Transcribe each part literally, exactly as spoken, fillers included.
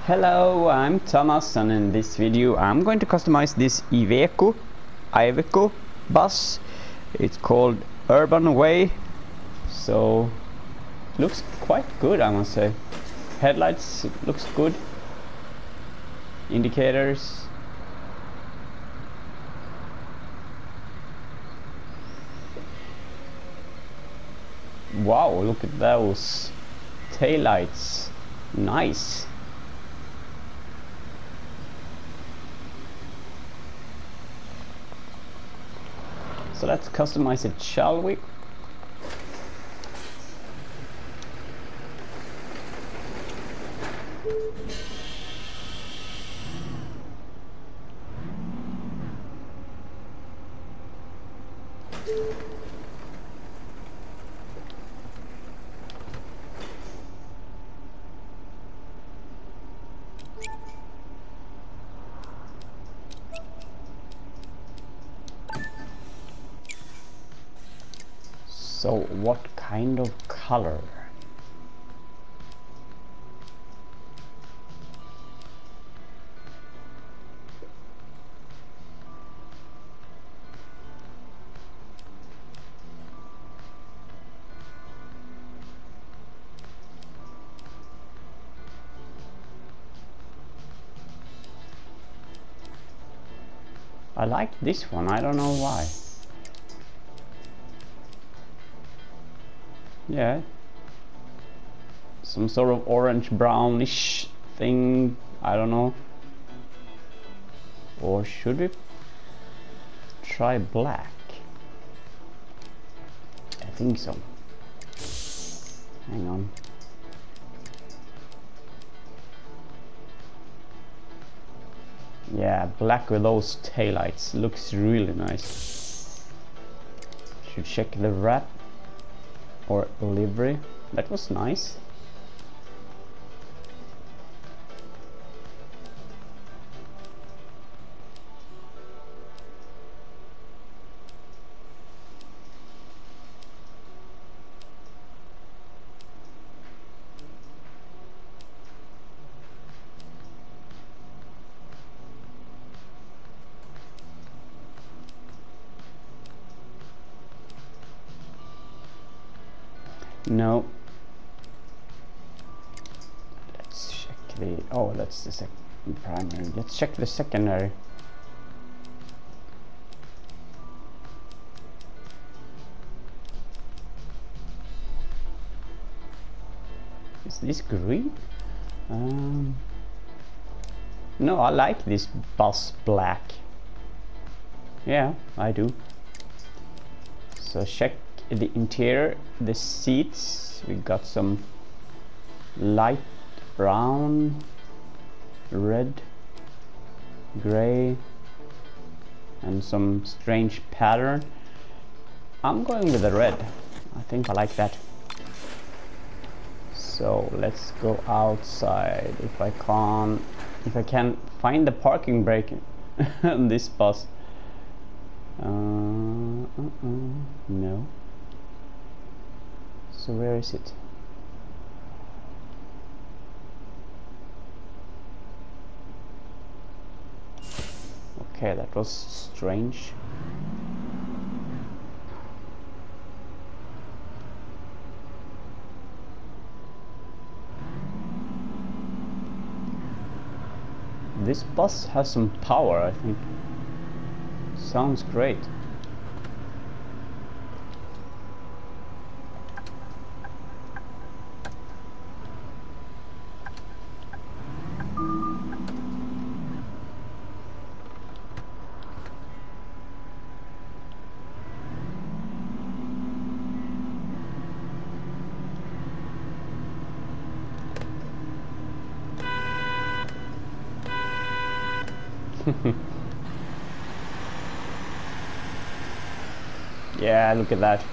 Hello, I'm Thomas, and in this video I'm going to customize this Iveco Iveco bus. It's called Urban Way, so looks quite good, I must say. Headlights looks good, indicators. Wow, look at those taillights, nice. So let's customize it, shall we? So what kind of color? I like this one, I don't know why. Yeah, some sort of orange brownish thing, I don't know. Or should we try black? I think so. Hang on. Yeah, black with those taillights looks really nice. Should check the wrap or livery. That was nice. No. Let's check the... oh, that's the second primary. Let's check the secondary. Is this green? Um, no, I like this bus black. Yeah, I do. So check the interior, the seats. We got some light brown, red, gray, and some strange pattern. I'm going with the red. I think I like that. So let's go outside. If I can't, if I can find the parking brake on this bus. Uh, uh, uh, no. So where is it? Okay, that was strange. This bus has some power, I think. Sounds great. Yeah, look at that.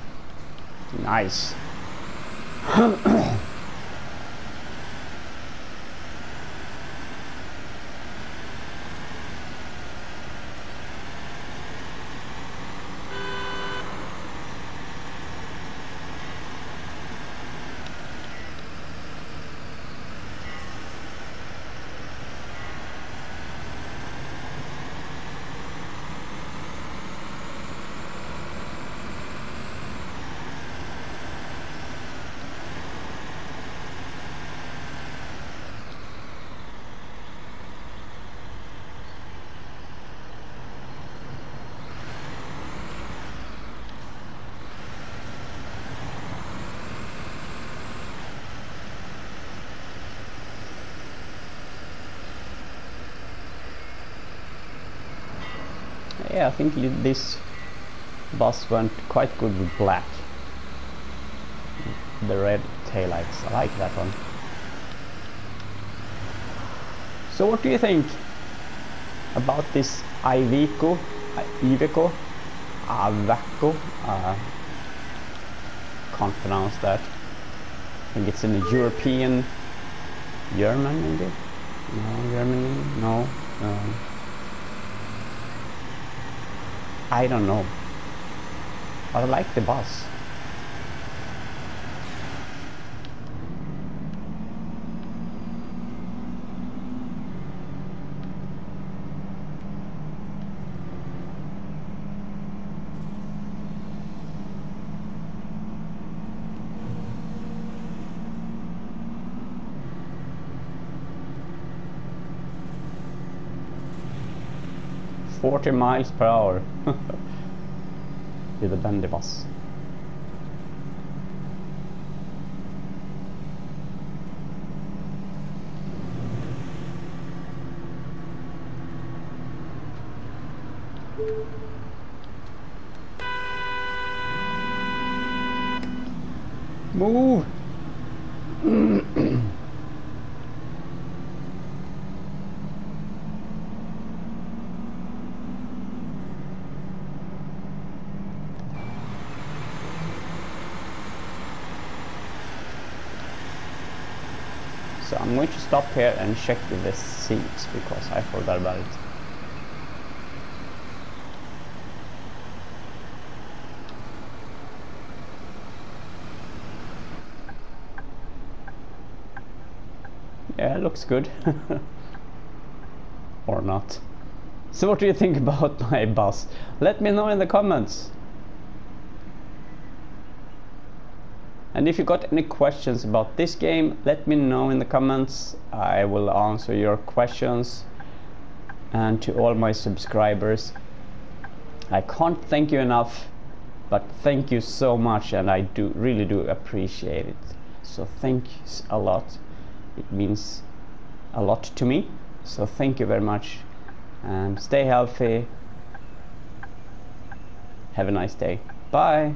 Nice. Yeah, I think this bus went quite good with black. The red taillights, I like that one. So what do you think about this Iveco, Iveco, Iveco, uh, can't pronounce that. I think it's in the European, German maybe? No, Germany, no. Um, I don't know. But I like the bus. forty miles per hour with a bendy bus. Move! So I'm going to stop here and check the seats because I forgot about it. Yeah, it looks good. Or not. So what do you think about my bus? Let me know in the comments. And if you got any questions about this game, let me know in the comments. I will answer your questions. And to all my subscribers, I can't thank you enough, but thank you so much, and I do really do appreciate it. So thanks a lot. It means a lot to me. So thank you very much, and stay healthy. Have a nice day. Bye.